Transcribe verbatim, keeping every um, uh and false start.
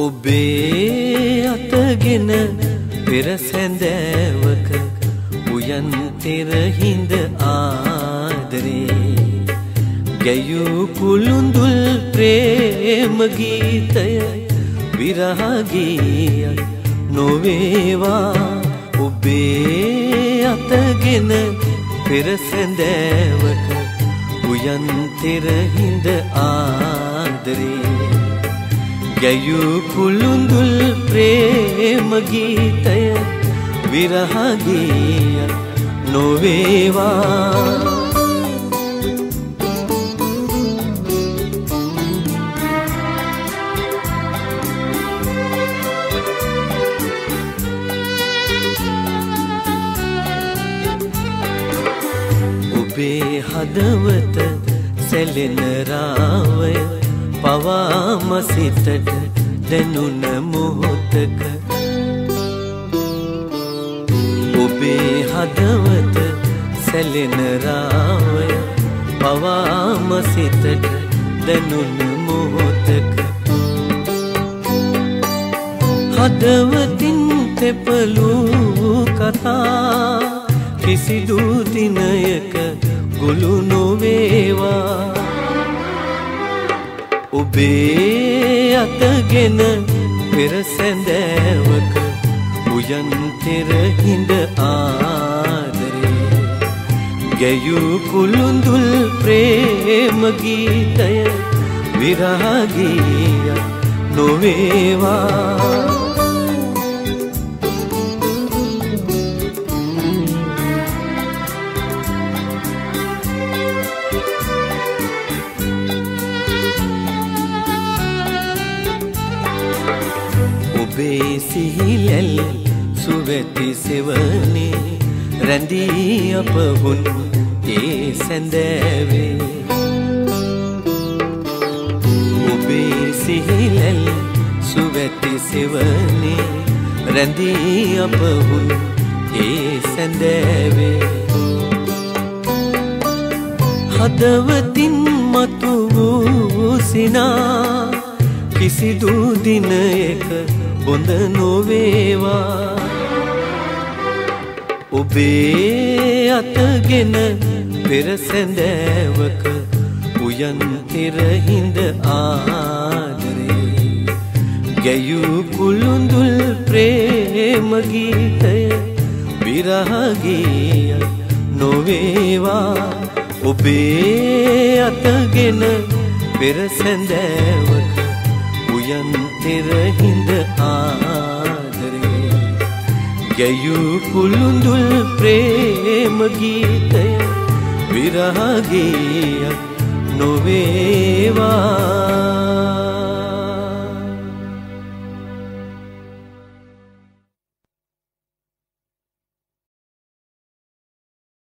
ඔබේ අතගෙන පෙර සැඳෑවක උයන් තෙරහිඳ ආදරේ ගැයූ කුළුඳුල් ප්‍රේම ගීතය විරහ ගීයක් නොවේවා ඔබේ අතගෙන පෙර සැඳෑවක උයන් තෙරහිඳ ආදරේ ගැයූ කුළුඳුල් ප්‍රේම ගීතය විරහ ගීයක් නොවේවා ඔබේ හදවත සැලෙන රාවය පවාම සිතට දැනුන මොහොතක ඔබේ හදවත සැලෙන රාවය පවාම සිතට දැනුන මොහොතක හදවතින් තෙපලූ කතා කිසිදු දිනයක ගොළු නොවේවා ඔබේ අතගෙන පෙර සැඳෑවක උයන් තෙරහිඳ ආදරේ ගැයූ කුළුඳුල් ප්‍රේම ගීතය විරහ ගීයක් නොවේවා ඔබේ සිහිලැල් සුවැති සෙවනේ රැඳී අප වුන් ඒ සැඳෑවේ ඔබේ සිහිලැල් සුවැති සෙවනේ රැඳී අප වුන් ඒ සැඳෑවේ හදවතින් මතු වූ සිනා කිසිදු දිනයක බොඳ නොවේවා ඔබේ අතගෙන පෙර සැඳෑවක උයන් තෙරහිඳ ආදරේ ගැයූ කුළුඳුල් ප්‍රේම ගීතය විරහ ගීයක් නොවේවා ඔබේ අතගෙන පෙර සැඳෑවක උයන් තෙරහිඳ ආදරේ ගැයූ කුළුඳුල් ප්‍රේම ගීතය විරහ ගීයක් නොවේවා